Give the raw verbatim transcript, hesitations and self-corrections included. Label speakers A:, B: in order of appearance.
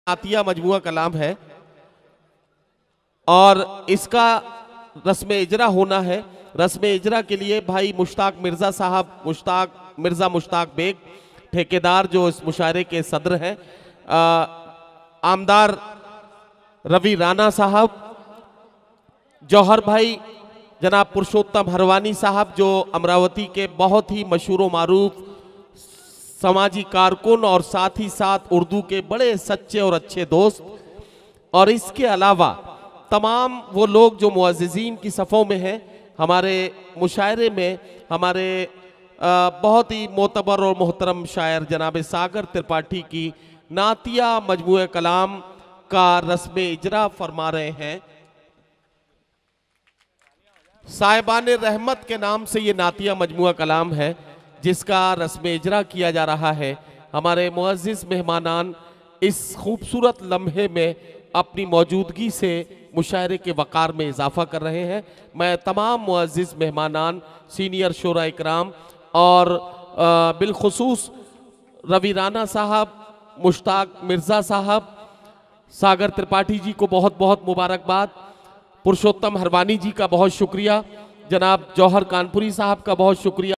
A: नातिया मजमुआ कलाम है और इसका रस्म इजरा होना है। रस्म इजरा के लिए भाई मुश्ताक मिर्ज़ा साहब, मुश्ताक मिर्ज़ा मुश्ताक बेग ठेकेदार जो इस मुशायरे के सदर हैं, आमदार रवि राणा साहब, जौहर भाई जनाब पुरुषोत्तम हरवानी साहब जो अमरावती के बहुत ही मशहूर मारूफ समाजी कारकुन और साथ ही साथ उर्दू के बड़े सच्चे और अच्छे दोस्त, और इसके अलावा तमाम वो लोग जो मुअज़्ज़िज़ीन की सफ़ों में हैं। हमारे मुशायरे में हमारे आ, बहुत ही मोतबर और मोहतरम शायर जनाब सागर त्रिपाठी की नातिया मजमुए कलाम का रस्म इजरा फरमा रहे हैं। साहिबान रहमत के नाम से ये नातिया मजमुआ कलाम है जिसका रस्म इजरा किया जा रहा है। हमारे मुअज़्ज़िज़ मेहमानान इस खूबसूरत लम्हे में अपनी मौजूदगी से मुशायरे के वक़ार में इजाफ़ा कर रहे हैं। मैं तमाम मुअज़्ज़िज़ मेहमानान, सीनियर शोरा इकराम और बिलखुसूस रवि राणा साहब, मुश्ताक मिर्ज़ा साहब, सागर त्रिपाठी जी को बहुत बहुत मुबारकबाद, पुरुषोत्तम हरवानी जी का बहुत शुक्रिया, जनाब जौहर कानपुरी साहब का बहुत शुक्रिया।